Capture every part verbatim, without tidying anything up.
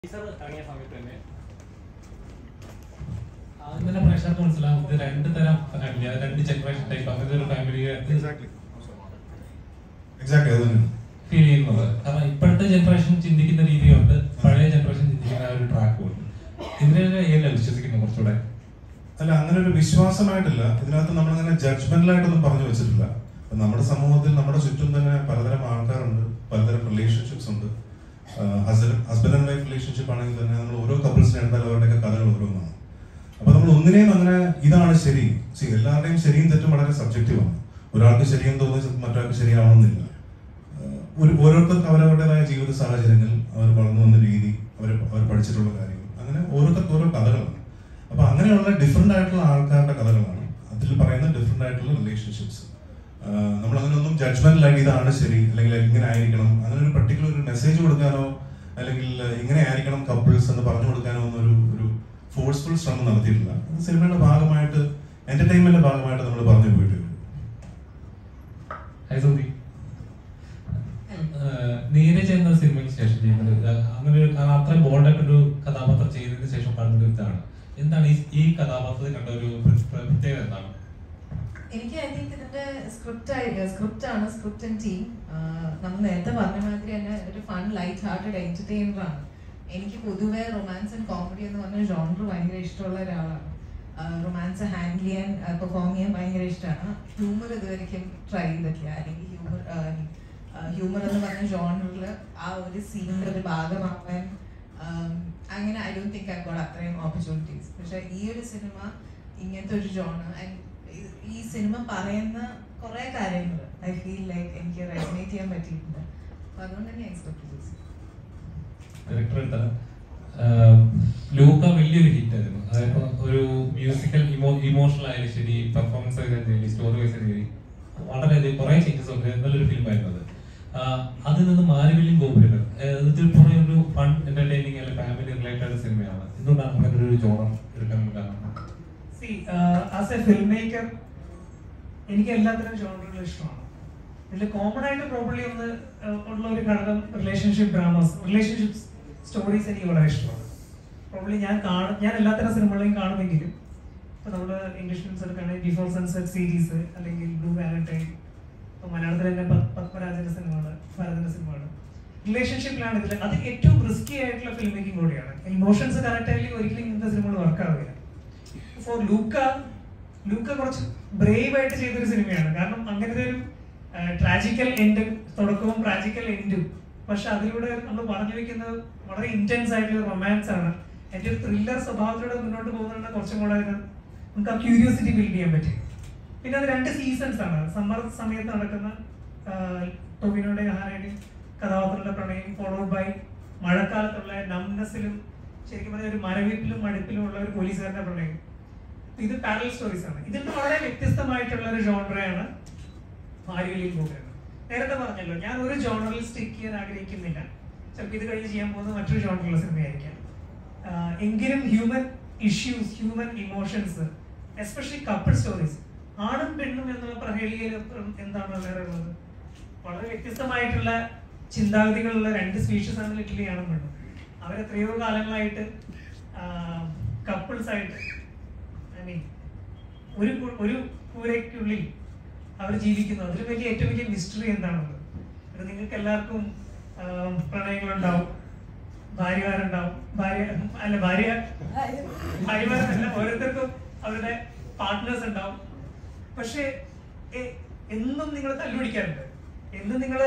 ഇറങ്ങിയ സമയത്ത് തന്നെ ആദ്യം തന്നെ പ്രേക്ഷകർക്ക് മനസ്സിലാവും ഇത് രണ്ട് തരം ഫാമിലി, രണ്ട് ജനറേഷൻ ടൈപ്പ് അങ്ങനത്തെ ഒരു ഫാമിലി ഫീൽ ചെയ്യുന്നത്. കാരണം ഇപ്പോഴത്തെ ജനറേഷൻ ചിന്തിക്കുന്ന രീതിയുണ്ട്, പഴയ ജനറേഷൻ ചിന്തിക്കുന്ന ആ ഒരു ട്രാക്കും ഉണ്ട്. ഇതിനെ ഏതിലാണ് വിശ്വസിക്കുന്നത് കുറച്ചുകൂടെ? അല്ല, അങ്ങനെ ഒരു വിശ്വാസമായിട്ടില്ല. ഇതിനകത്ത് നമ്മളങ്ങനെ ജഡ്ജ്മെന്റലായിട്ടൊന്നും പറഞ്ഞു വെച്ചിട്ടില്ല. നമ്മുടെ സമൂഹത്തിൽ നമ്മുടെ ചുറ്റും തന്നെ പലതരം ആൾക്കാരുണ്ട്, പലതരം റിലേഷൻഷിപ്സ് ഉണ്ട്. ഹസ്ബൻഡ് ആൻഡ് വൈഫ് റിലേഷൻഷിപ്പ് ആണെങ്കിൽ തന്നെ നമ്മൾ ഓരോ കപ്പിൾസിനെ എടുത്താൽ അവരുടെയൊക്കെ കഥകൾ ഓരോന്നാണ്. അപ്പൊ നമ്മൾ ഒന്നിനെയും അങ്ങനെ ഇതാണ് ശരി, എല്ലാവരുടെയും ശരിയും തെറ്റും വളരെ സബ്ജക്റ്റീവാണ്. ഒരാൾക്ക് ശരിയെന്ന് തോന്നുന്നത് മറ്റൊരാൾക്ക് ശരിയാവണമെന്നില്ല. ഒരു ഓരോരുത്തർക്ക് അവരവരുടേതായ ജീവിത സാഹചര്യങ്ങൾ, അവർ വളർന്നു വന്ന രീതി, അവർ അവർ പഠിച്ചിട്ടുള്ള കാര്യങ്ങൾ, അങ്ങനെ ഓരോരുത്തർക്ക് ഓരോ കഥകളാണ്. അപ്പൊ അങ്ങനെയുള്ള ഡിഫറെന്റ് ആയിട്ടുള്ള ആൾക്കാരുടെ കഥകളാണ് അതിൽ പറയുന്ന ഡിഫറെന്റ് ആയിട്ടുള്ള റിലേഷൻഷിപ്സ്. നമ്മൾ അങ്ങനെ ഒന്നും ജഡ്ജ്മെന്റിലായിട്ട് ഇതാണ് ശരി അല്ലെങ്കിൽ ഇങ്ങനെ ആയിരിക്കണം, അങ്ങനെ ഒരു പർട്ടിക്കുലർ ഒരു മെസ്സേജ് കൊടുക്കാനോ അല്ലെങ്കിൽ ഇങ്ങനെ ആയിരിക്കണം കപ്പിൾസ് എന്ന് പറഞ്ഞു കൊടുക്കാനോ ഒന്നും ഒരു ഒരു ഫോഴ്സ്ഫുൾ ശ്രമം നടത്തിയിട്ടില്ല. അത് സിനിമയുടെ ഭാഗമായിട്ട്, എന്റർടൈൻമെന്റിന്റെ ഭാഗമായിട്ട് നമ്മൾ പറഞ്ഞു പോയിട്ട്. നീരജ് എന്ന സിനിമയ്ക്ക് ശേഷം ചെയ്യുന്നത് അങ്ങനെ ഒരു അത്രയും ബോൾഡായിട്ടൊരു കഥാപാത്രം ചെയ്തതിന് ശേഷം പറഞ്ഞൊരു ഇതാണ്. എന്താണ് ഈ കഥാപാത്രത്തിൽ കണ്ട ഒരു പ്രത്യേകത എന്താണ്? എനിക്ക് ഐ തിങ്ക് ഇതിന്റെ സ്ക്രിപ്റ്റ് സ്ക്രിപ്റ്റ് ആണ്, സ്ക്രിപ്റ്റ് ആൻഡ് ടീം. നമ്മൾ നേരത്തെ പറഞ്ഞ മാതിരി തന്നെ ഒരു ഫൺ ലൈറ്റ് ഹാർട്ടഡ് എന്റർടൈനർ ആണ്. എനിക്ക് പൊതുവെ റൊമാൻസ് ആൻഡ് കോമഡി എന്ന് പറഞ്ഞ ജോണർ ഭയങ്കര ഇഷ്ടമുള്ള ഒരാളാണ്. റൊമാൻസ് ഹാൻഡിൽ ചെയ്യാൻ പെർഫോം ചെയ്യാൻ ഭയങ്കര ഇഷ്ടമാണ്. ഹ്യൂമർ ഇതുവരെയ്ക്കും ട്രൈ ചെയ്തിട്ടില്ല. അല്ലെങ്കിൽ ഹ്യൂമർ ഹ്യൂമർ എന്ന് പറഞ്ഞ ജോണറിൽ ആ ഒരു സീനിന്റെ ഒരു ഭാഗമാവാൻ അങ്ങനെ I don't think I got അത്രയും ഓപ്പർച്യൂണിറ്റീസ്. പക്ഷെ ഈ ഒരു സിനിമ ഇങ്ങനത്തെ ഒരു ജോണർ ആൻഡ് ഈ സിനിമ പറയുന്ന കുറെ കാര്യങ്ങൾ ഐ ഫീൽ ലൈക്ക് എനിക്ക് റെസനേറ്റ് ചെയ്യാൻ പറ്റിയിട്ടുണ്ട്. അപ്പൊ അതുകൊണ്ട് തന്നെ എക്സ്പെക്ട് ചെയ്തു. ലൂക്ക വലിയൊരു ഹിറ്റ് ആയിരുന്നു. അതായത് ഒരു മ്യൂസിക്കൽ ഇമോഷണൽ ആയാലും ശരി, പെർഫോമൻസ് ആയാലും ശരി, സ്റ്റോറി വൈസ് ശരി, വളരെയധികം കുറെ ചേഞ്ചസ് ഒക്കെ നല്ലൊരു ഫിലിം ആയിരുന്നു അത്. അതിൽ നിന്ന് മാരിവില്യം ഗോപുരം ഇതിൽ പുറമെ ഒരു ഫൺ എന്റർടൈനിങ് അല്ലെങ്കിൽ ഫാമിലി റിലേറ്റഡ് സിനിമയാണ്. എന്തുകൊണ്ടാണ് അങ്ങനെ ഒരു ജോണർ എടുക്കാൻ കാരണം? ആസ് എ ഫിലിം മേക്കർ എനിക്ക് എല്ലാത്തരം ജോണറുകളും ഇഷ്ടമാണ്. ഇതിൽ കോമൺ ആയിട്ട് പ്രോബ്ലി ഒന്ന് ഉള്ള ഒരു ഘടകം റിലേഷൻഷിപ്പ് ഡ്രാമാസ്, റിലേഷൻഷിപ്പ് സ്റ്റോറീസ് എനിക്ക് വളരെ ഇഷ്ടമാണ്. പ്രോബ്ലി ഞാൻ കാണും, ഞാൻ എല്ലാത്തരം സിനിമകളെയും കാണുമെങ്കിലും ഇപ്പോൾ നമ്മൾ ഇംഗ്ലീഷ് ഫിലിംസ് എടുക്കുകയാണെങ്കിൽ ബിഫോർ സൺസെറ്റ് സീരീസ് അല്ലെങ്കിൽ ബ്ലൂ വാലന്റൈൻ, ഇപ്പോൾ മലയാളത്തിൽ തന്നെ പത്മരാജന്റെ സിനിമകൾ, ഭരതന്റെ സിനിമകൾ റിലേഷൻഷിപ്പിലാണ് ഇതിൽ. അത് ഏറ്റവും റിസ്കി ആയിട്ടുള്ള ഫിലിം മേക്കിംഗ് കൂടിയാണ്. ഇമോഷൻസ് കറക്റ്റ് ആയി ഒരിക്കലും ഇങ്ങനത്തെ സിനിമകൾ വർക്കാവില്ല. ഫോർ ലൂക്ക ലൂക്ക കുറച്ച് ബ്രേവ് ആയിട്ട് ചെയ്തൊരു സിനിമയാണ്. കാരണം അങ്ങനത്തെ ഒരു ട്രാജിക്കൽ എൻഡും തുടക്കവും ട്രാജിക്കൽ എൻഡും, പക്ഷെ അതിലൂടെ നമ്മൾ പറഞ്ഞു വെക്കുന്നത് വളരെ ഇന്റൻസ് ആയിട്ടുള്ള റൊമാൻസ് ആണ്. എൻ്റെ ഒരു ത്രില്ലർ സ്വഭാവത്തിലൂടെ മുന്നോട്ട് പോകുന്നതുകൊണ്ട് കുറച്ചും കൂടെ നമുക്ക് ആ ക്യൂരിയോസിറ്റി ബിൽഡ് ചെയ്യാൻ പറ്റും. പിന്നെ അത് രണ്ട് സീസൺസ് ആണ്. സമ്മർ സമയത്ത് നടക്കുന്ന ടൊവിനോയുടെ ഹാനയുടെയും കഥാപാത്രങ്ങളുടെ പ്രണയം, ഫോളോഡ് ബൈ മഴക്കാലത്തുള്ള നംനെസ്സിലും ശരിക്കും പറഞ്ഞാൽ ഒരു മരവിപ്പിലും മടുപ്പിലും ഉള്ള ഒരു പോലീസുകാരന്റെ പ്രണയം. ഇത് പാരലൽ സ്റ്റോറീസ് ആണ്. ഇതിന്റെ വളരെ വ്യത്യസ്തമായിട്ടുള്ള ഒരു ജോണറയാണ് മാരിവില്യം ഗോപുരം. നേരത്തെ പറഞ്ഞല്ലോ, ഞാൻ ഒരു ജോണറിൽ സ്റ്റിക്ക് ചെയ്യാൻ ആഗ്രഹിക്കുന്നില്ല. ചിലപ്പോൾ ഇത് കഴിഞ്ഞ് ചെയ്യാൻ പോകുന്നത് മറ്റൊരു ജോണറിലുള്ള സിനിമയായിരിക്കാം. എങ്കിലും human issues, human emotions, especially couple stories, ആണും പെണ്ണും എന്നുള്ള പ്രഹേളികയിൽ എന്താണ് വേറെ ഉള്ളത്? വളരെ വ്യത്യസ്തമായിട്ടുള്ള ചിന്താഗതികളുള്ള രണ്ട് സ്പീഷീസ് ആണ് ലിറ്ററലി ആണും പെണ്ണും. അവരെത്രയോ കാലങ്ങളായിട്ട് കപ്പിൾസ് ആയിട്ട് ഐ മീൻ ഒരു ഒരു കൂരയ്ക്കുള്ളിൽ അവർ ജീവിക്കുന്നു. അതിൽ വലിയ ഏറ്റവും വലിയ മിസ്റ്ററി എന്താണുള്ളത്? നിങ്ങൾക്ക് എല്ലാവർക്കും പ്രണയങ്ങളുണ്ടാവും, ഭാര്യമാരുണ്ടാവും, ഭാര്യ അല്ല ഭാര്യ ഭാര്യമാരല്ല, ഓരോരുത്തർക്കും അവരുടെ പാർട്ട്നേഴ്സ് ഉണ്ടാവും. പക്ഷെ എന്നും നിങ്ങൾ തല്ലുപിടിക്കാറുണ്ട്, എന്നും നിങ്ങൾ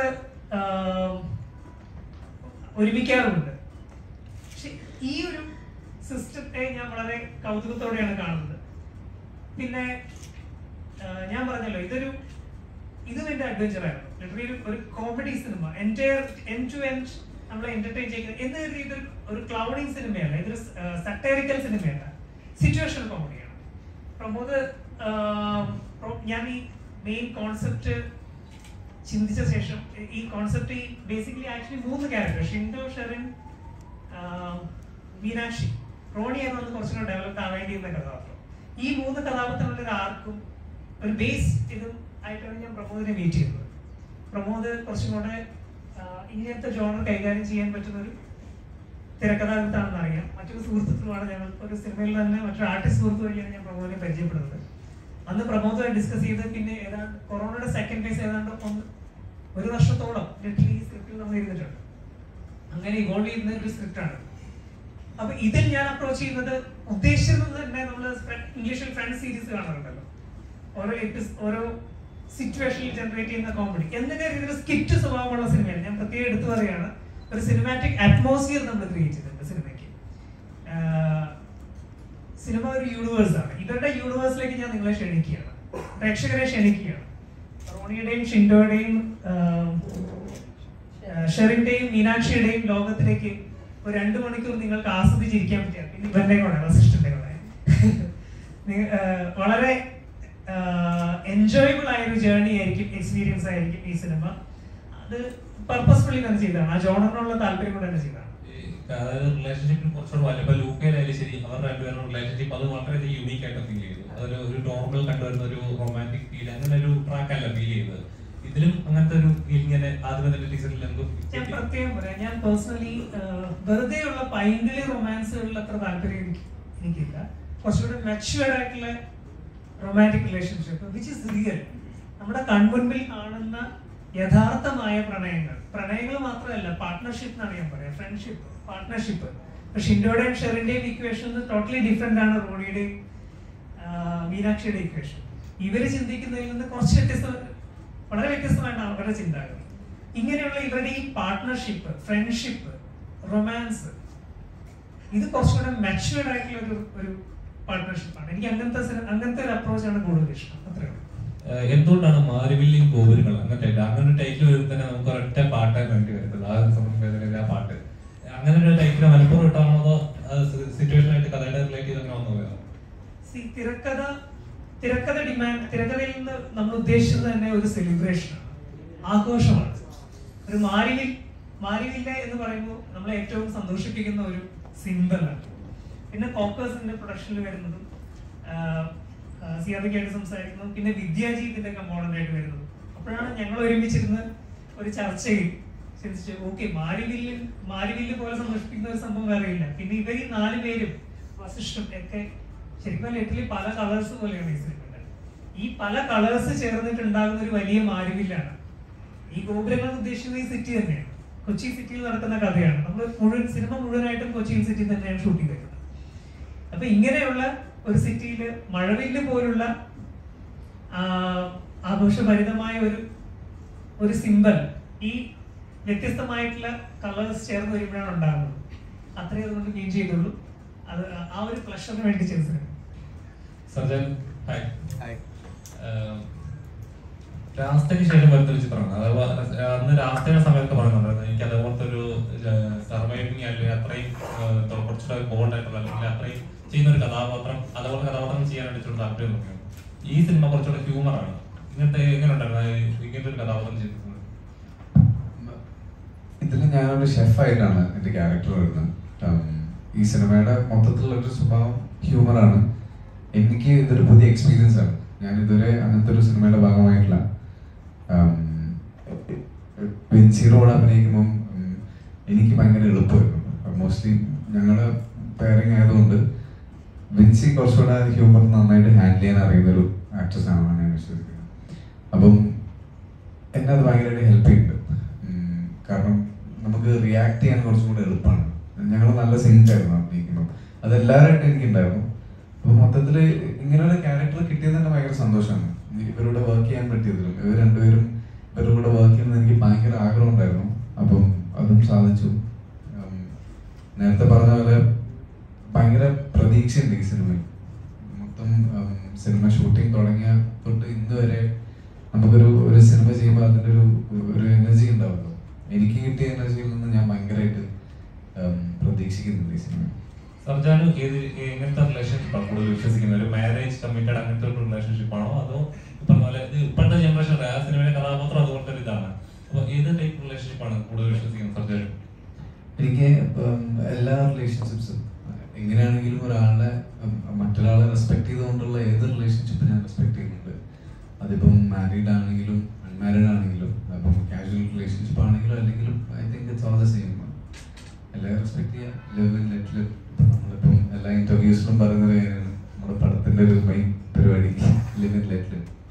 ഒരുമിക്കാറുമുണ്ട്. പക്ഷെ ഈ ഒരു സിസ്റ്റത്തെ ഞാൻ വളരെ കൗതുകത്തോടെയാണ് കാണുന്നത്. പിന്നെ ഞാൻ പറഞ്ഞല്ലോ, ഇതൊരു ഇതും എന്റെ അഡ്വഞ്ചർ ആയിരുന്നു. ലിറ്ററലി ഒരു comedy cinema, entire end to end നമ്മളെ എന്റർടൈൻ ചെയ്യുന്നത് എന്ന് കരുതി ഇതൊരു ഒരു ക്ലൗഡിങ് സിനിമയല്ല, ഇതൊരു സട്ടൈറിക്കൽ സിനിമയല്ല, സിറ്റുവേഷണൽ കോമഡിയാണ്. പ്രമോദ്, ഞാൻ ഈ മെയിൻ കോൺസെപ്റ്റ് ചിന്തിച്ച ശേഷം ഈ കോൺസെപ്റ്റ് ഈ ബേസിക്കലി ആക്ച്വലി മൂന്ന് ക്യാരക്ടർ, ഷിൻഡോ, ഷെറിൻ, മീനാക്ഷി, റോണിയായിരുന്നു അന്ന് കുറച്ചും കൂടെ ഡെവലപ്പ് ആവാൻ വേണ്ടിയിരുന്ന കഥാപാത്രം. ഈ മൂന്ന് കഥാപാത്രങ്ങളുടെ ഒരു ആർക്കും ഒരു ബേസ് ഇതും ആയിട്ടാണ് ഞാൻ പ്രമോദിനെ മീറ്റ് ചെയ്യുന്നത്. പ്രമോദ് കുറച്ചും കൂടെ ഇങ്ങനത്തെ ജോണർ കൈകാര്യം ചെയ്യാൻ പറ്റുന്ന ഒരു തിരക്കഥാകൃത്താണെന്ന് അറിയാം. മറ്റൊരു സുഹൃത്തുക്കളുമാണ് ഞങ്ങൾ. ഒരു സിനിമയിൽ തന്നെ മറ്റൊരു ആർട്ടിസ്റ്റ് സുഹൃത്ത് വഴിയാണ് ഞാൻ പ്രമോദിനെ പരിചയപ്പെടുന്നത്. അന്ന് പ്രമോദുമായി ഡിസ്കസ് ചെയ്ത് പിന്നെ ഏതാണ്ട് കൊറോണയുടെ സെക്കൻഡ് ഫേസ് ഏതാണ്ട് ഒന്ന് ഒരു വർഷത്തോളം ലിറ്ററലി ഈ സ്ക്രിപ്റ്റിൽ നമ്മൾ ഇരുന്നിട്ടുണ്ട്. അങ്ങനെ ഇവോൾവ് ചെയ്യുന്ന ഒരു സ്ക്രിപ്റ്റാണ്. അപ്പൊ ഇതിൽ ഞാൻ അപ്രോച്ച് ചെയ്യുന്നത് ഉദ്ദേശിച്ചത് തന്നെ നമ്മൾ ഇംഗ്ലീഷിൽ ഫ്രണ്ട് സീരീസ് കാണാറുണ്ടല്ലോ, ഓരോ എപ്പിസ് ഓരോ സിറ്റുവേഷനിൽ ജനറേറ്റ് ചെയ്യുന്ന കോമഡി എന്തിന്റെ രീതിയിൽ സ്കിറ്റ് സ്വഭാവമുള്ള സിനിമയാണ്. ഞാൻ പ്രത്യേകം എടുത്തു പറയുകയാണ്, ഒരു സിനിമാറ്റിക് അറ്റ്മോസ്ഫിയർ നമ്മൾ ക്രിയേറ്റ് ചെയ്തിട്ടുണ്ട് സിനിമയ്ക്ക്. സിനിമ ഒരു യൂണിവേഴ്സ് ആണ്. ഇവരുടെ യൂണിവേഴ്സിലേക്ക് ഞാൻ നിങ്ങളെ ക്ഷണിക്കുകയാണ്, പ്രേക്ഷകരെ ക്ഷണിക്കുകയാണ്. റോണിയുടെയും ഷിൻഡോയുടെയും ഷെറിന്റെയും മീനാക്ഷിയുടെയും ലോകത്തിലേക്ക് ഒരു രണ്ടു മണിക്കൂർ നിങ്ങൾക്ക് ആസ്വദിച്ചിരിക്കാൻ പറ്റിയ, പിന്നെ ഇവന്റെ കൂടെ വസിഷ്ഠന്റെ കൂടെ വളരെ എൻജോയബിൾ ആയ ഒരു ജേർണി ആയിരിക്കും, എക്സ്പീരിയൻസ് ആയിരിക്കും ഈ സിനിമ. അത് പർപ്പസ്ഫുള്ളി തന്നെ ചെയ്തതാണ്, ആ ജോണറിനുള്ള താല്പര്യം കൊണ്ട് തന്നെ ചെയ്തതാണ്. അതായത് റിലേഷൻഷിപ്പിന് കുറച്ചുകൂടെ വല്ല ഇപ്പൊ ലൂക്കയിലായാലും ശരി, അവർ രണ്ടുപേരും റിലേഷൻഷിപ്പ് അത് വളരെ യൂണീക്ക് ആയിട്ട് ഫീൽ ചെയ്തു. അതൊരു ഒരു നോർമൽ കണ്ടുവരുന്ന ഒരു റൊമാൻറ്റിക് ഫീൽ, അങ്ങനെ ഒരു ട്രാക്കല്ല ഫീൽ ചെയ്തത്. ഇതിലും അങ്ങനത്തെ ഒരു ഫീലിങ്ങനെ ആദ്യം തന്നെ ടീച്ചറിൽ എന്തോ ഞാൻ പ്രത്യേകം പറയാം, ഞാൻ പേഴ്സണലി വെറുതെ ഉള്ള പൈങ്കിളി റൊമാൻസുകളിൽ അത്ര താല്പര്യം എനിക്കില്ല. കുറച്ചുകൂടെ മെച്യൂർഡ് ആയിട്ടുള്ള romantic relationship which is real, നമ്മുടെ കൺമുൻപിൽ കാണുന്ന യഥാർത്ഥമായ പ്രണയങ്ങൾ. പ്രണയങ്ങൾ മാത്രമല്ല, പാർട്ട്ണർഷിപ്പ് എന്നാണ് ഞാൻ പറയാം, ഫ്രണ്ട്ഷിപ്പ്, പാർട്ട്ണർഷിപ്പ്. ഷിൻഡോയുടെയും ഷെറിന്റെയും ഇക്വേഷൻ ടോട്ടലി ഡിഫറെന്റ് ആണ് റോണിയുടെയും മീനാക്ഷിയുടെ ഇക്വേഷൻ. ഇവര് ചിന്തിക്കുന്നതിൽ നിന്ന് കുറച്ച് വ്യത്യസ്ത, വളരെ വ്യത്യസ്തമായിട്ടാണ് അവരുടെ ചിന്താഗതി. ഇങ്ങനെയുള്ള ഇവരുടെ ഈ പാർട്ട്ണർഷിപ്പ്, ഫ്രണ്ട്ഷിപ്പ്, റൊമാൻസ്, ഇത് കുറച്ചുകൂടെ മെച്യൂർഡ് ആയിട്ടുള്ള ഒരു ഒരു പാർട്ട്ണർഷിപ്പാണ്. എനിക്ക് അങ്ങനത്തെ അങ്ങനത്തെ ഒരു അപ്രോച്ചാണ് കൂടുതൽ ഇഷ്ടം. അത്രേ ഉള്ളൂ. എന്തുകൊണ്ടാണ് മാരിവില്ലിയും ഗോപുരങ്ങൾ അങ്ങനത്തെ അങ്ങനെ ടൈറ്റിൽ വരുമ്പോൾ തന്നെ നമുക്ക് ഒരൊറ്റ പാട്ടാണ് വേണ്ടി വരുന്നത്, ആ സംബന്ധിച്ച ആ പാട്ട് അങ്ങനെ ഒരു ടൈറ്റിൽ മനഃപൂർവ്വം ഇട്ടാണോ അതോ സിറ്റുവേഷൻ ആയിട്ട് കഥയുടെ റിലേറ്റ് ചെയ്ത് അങ്ങനെ വന്നു പോയോ? തിരക്കഥ തിരക്കഥ ഡിമാൻഡ്, തിരക്കഥയിൽ നിന്ന് നമ്മൾ ഉദ്ദേശിച്ചത് തന്നെ ഒരു സെലിബ്രേഷനാണ്, ആഘോഷമാണ്. ഒരു മാരിവിൽ മാരിവില്ല എന്ന് പറയുമ്പോൾ നമ്മളെ ഏറ്റവും സന്തോഷിപ്പിക്കുന്ന ഒരു സിംബലാണ്. പിന്നെ കോക്കേഴ്സിന്റെ പ്രൊഡക്ഷനിൽ വരുന്നതും സിയാദിക്കായിട്ട് സംസാരിക്കുന്നതും പിന്നെ വിദ്യാജീതിന്റെ കമ്പോണന്റ് ആയിട്ട് വരുന്നതും. അപ്പോഴാണ് ഞങ്ങൾ ഒരുമിച്ചിരുന്ന് ഒരു ചർച്ചയിൽ ചിന്തിച്ചു, ഓക്കെ മാരിവില്ലിൽ മാരിവില്ല് പോലെ സന്തോഷിപ്പിക്കുന്ന ഒരു സംഭവം വേറെയില്ല. പിന്നെ ഇവർ ഈ നാല് പേരും വസിഷ്ഠം ഒക്കെ ശരിക്കും ലിറ്ററലി പല കളേഴ്സ് പോലെയാണ് ഈ സിനിമയുടെ. ഈ പല കളേഴ്സ് ചേർന്നിട്ടുണ്ടാകുന്ന ഒരു വലിയ മാരിവില്ലാണ്. ഈ ഗോപുരങ്ങൾ ഉദ്ദേശിക്കുന്ന ഈ സിറ്റി തന്നെയാണ്, കൊച്ചി സിറ്റിയിൽ നടക്കുന്ന കഥയാണ്. നമ്മൾ മുഴുവൻ സിനിമ മുഴുവനായിട്ടും കൊച്ചിൻ സിറ്റി തന്നെയാണ് ഷൂട്ട് ചെയ്തേക്കുന്നത്. അപ്പൊ ഇങ്ങനെയുള്ള ഒരു സിറ്റിയിൽ മഴവില്ല് പോലുള്ള ആഘോഷഭരിതമായ ഒരു ഒരു സിംബൽ ഈ വ്യത്യസ്തമായിട്ടുള്ള കളേഴ്സ് ചേർന്ന് വരുമ്പോഴാണ് ഉണ്ടാകുന്നത്. അത്രയും അതുകൊണ്ട് ഗെയിൻ ചെയ്തുള്ളൂ. അത് ആ ഒരു പ്ലഷറിന് വേണ്ടി ചെയ്തു. സർജൻ ഹായ് ഹായ് രാസ്തയ്ക്ക് ശേഷം വരുന്നൊരു ചിത്രമാണ്. അത് അന്ന് രാസ്തയുടെ സമയത്ത് പറയുന്നുണ്ടായിരുന്നു, എനിക്ക് അതേപോലത്തെ ഒരു സർവൈവിങ് അല്ലെങ്കിൽ അത്രയും കുറച്ചുകൂടെ ബോൾഡ് ആയിട്ടുള്ള അല്ലെങ്കിൽ അത്രയും ചെയ്യുന്ന ഒരു കഥാപാത്രം, അതുപോലെ കഥാപാത്രം ചെയ്യാൻ വേണ്ടിയിട്ടുള്ള താല്പര്യം നോക്കിയാണ്. ഈ സിനിമ കുറച്ചുകൂടെ ഹ്യൂമറാണ്. ഇങ്ങനത്തെ എങ്ങനെ ഉണ്ടായിരുന്നു ഇങ്ങനത്തെ ഒരു കഥാപാത്രം ചെയ്തിട്ടുണ്ട്? ഇതിൽ ഞാനൊരു ഷെഫായിട്ടാണ് എൻ്റെ ക്യാരക്ടർ വരുന്നത്. ഈ സിനിമയുടെ മൊത്തത്തിലുള്ള ഒരു സ്വഭാവം ഹ്യൂമറാണ്. എനിക്ക് ഇതൊരു പുതിയ എക്സ്പീരിയൻസ് ആണ്. ഞാൻ ഇതുവരെ അങ്ങനത്തെ ഒരു സിനിമയുടെ ഭാഗമായിട്ടില്ല. വിൻസിയോട് അഭിനയിക്കുമ്പം എനിക്ക് ഭയങ്കര എളുപ്പമായിരുന്നു. മോസ്റ്റ്ലി ഞങ്ങളുടെ പെയറിങ് ആയതുകൊണ്ട് വിൻസി കുറച്ചുകൂടെ ഹ്യൂമർ നന്നായിട്ട് ഹാൻഡിൽ ചെയ്യാൻ അറിയുന്നൊരു ആക്ട്രസ് ആണെന്നാണ് ഞാൻ വിശ്വസിക്കുന്നത്. അപ്പം എന്നെ അത് ഭയങ്കരമായിട്ട് ഹെൽപ്പ് ചെയ്യുന്നുണ്ട്. കാരണം നമുക്ക് റിയാക്ട് ചെയ്യാൻ കുറച്ചും കൂടെ എളുപ്പമാണ്. ഞങ്ങൾ നല്ല സിങ്ക് ആയിരുന്നു അഭിനയിക്കുമ്പോൾ, അതെല്ലാവരായിട്ടും എനിക്കുണ്ടായിരുന്നു. അപ്പോൾ മൊത്തത്തിൽ ഇങ്ങനെയുള്ള ക്യാരക്ടർ കിട്ടിയത് തന്നെ ഭയങ്കര സന്തോഷമാണ്. ഇവരോട് വർക്ക് ചെയ്യാൻ പറ്റിയതിലും ഇവർ രണ്ടുപേരും ഇവരുടെ കൂടെ വർക്ക് ചെയ്യുന്നത് എനിക്ക് ഭയങ്കര ആഗ്രഹം ഉണ്ടായിരുന്നു. അപ്പം അതും സാധിച്ചു. നേരത്തെ പറഞ്ഞ പോലെ ഭയങ്കര പ്രതീക്ഷയുണ്ട് ഈ സിനിമയിൽ. മൊത്തം സിനിമ ഷൂട്ടിംഗ് തുടങ്ങിയ തൊട്ട് ഇന്ന് വരെ നമുക്കൊരു ഒരു സിനിമ ചെയ്യുമ്പോൾ അതിൻ്റെ ഒരു ഒരു എനർജി ഉണ്ടാവുമല്ലോ. എനിക്ക് കിട്ടിയ എനർജിയിൽ നിന്ന് ഞാൻ ഭയങ്കരമായിട്ട് പ്രതീക്ഷിക്കുന്നുണ്ട് ഈ സിനിമ. സർജാനു ഏത് എങ്ങനത്തെ റിലേഷൻഷിപ്പാണ് കൂടുതൽ വിശ്വസിക്കുന്നത്? ഒരു മാരേജ് കമ്മിറ്റഡ് അങ്ങനത്തെ ഒരു റിലേഷൻഷിപ്പ് ആണോ, അതോ ഇപ്പം പോലെ ഇപ്പോഴത്തെ ജനറേഷൻ ആ സിനിമയിലെ കഥാപാത്രം അതുപോലത്തെ ഒരു ഇതാണ്? അപ്പൊ ഏത് ടൈപ്പ് റിലേഷൻഷിപ്പാണ് കൂടുതൽ വിശ്വസിക്കുന്നത് സർജാനു? എനിക്ക് എല്ലാ റിലേഷൻഷിപ്സും എങ്ങനെയാണെങ്കിലും ഒരാളെ മറ്റൊരാളെ റെസ്പെക്ട് ചെയ്തുകൊണ്ടുള്ള ഏത് റിലേഷൻഷിപ്പ് ഞാൻ റെസ്പെക്ട് ചെയ്യുന്നുണ്ട്. അതിപ്പം മാരീഡ് ആണെങ്കിലും അൺമാരീഡ് ആണെങ്കിലും അപ്പം കാഷ്വൽ റിലേഷൻഷിപ്പ് ആണെങ്കിലും അല്ലെങ്കിലും I think it's all the same. എല്ലാവരും റെസ്പെക്ട് ചെയ്യുക. Live in let live. നമ്മളിപ്പം എല്ലാ ഇന്റർവ്യൂസിലും പറയുന്ന ഒരു കാര്യമാണ് നമ്മുടെ പടത്തിന്റെ ഒരു മെയിൻ പരിപാടി ലിവ് ഇൻ ലെറ്റ് ലിവ്.